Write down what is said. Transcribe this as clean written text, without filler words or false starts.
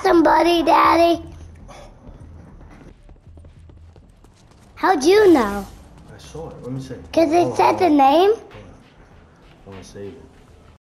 somebody, Daddy? How'd you know? I saw it. Let me see. Because it said the name? I want to save it.